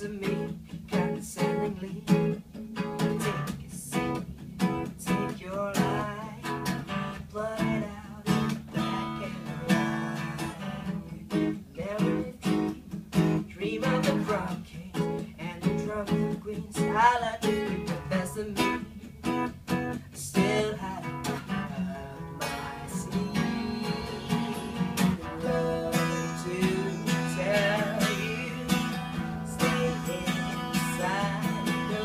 of me condescendingly. Take a seat, take your life, blood it out in black and white. Never dream of the brown king and the drum of the queens. I like to be the best of me. Still have my seat. Love to tell you, stay inside the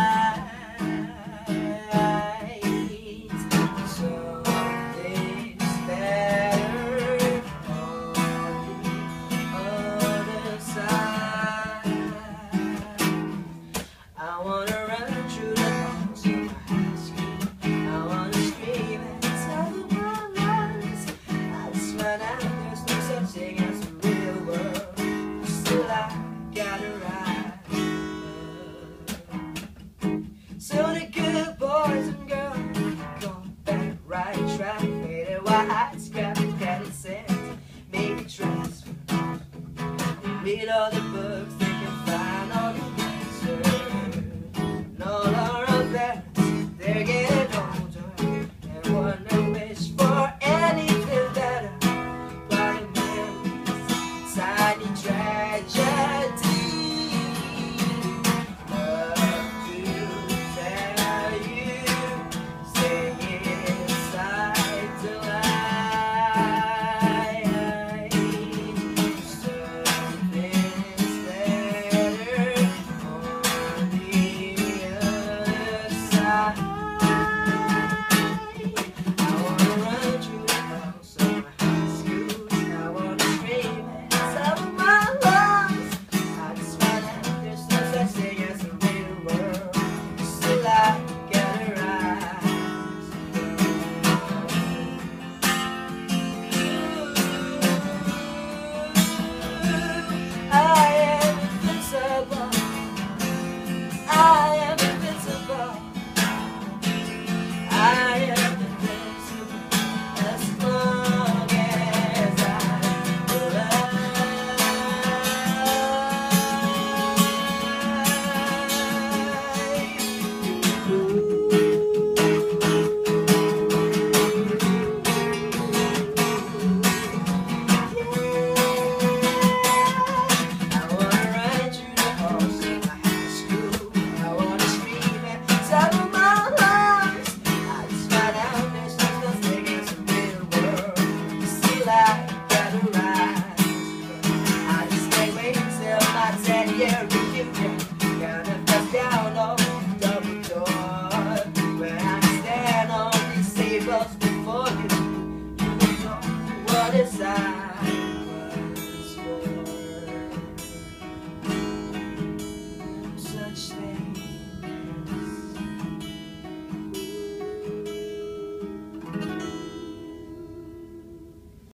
lights. Something's better on the other side. I wanna run through the halls of high school. I wanna scream and tell the world lies. I just found out there's no such thing as the real world. Still I gotta ride. So the good boys and girls going back right track, faded white, scrappy, credit cents, make a transfer. Read all the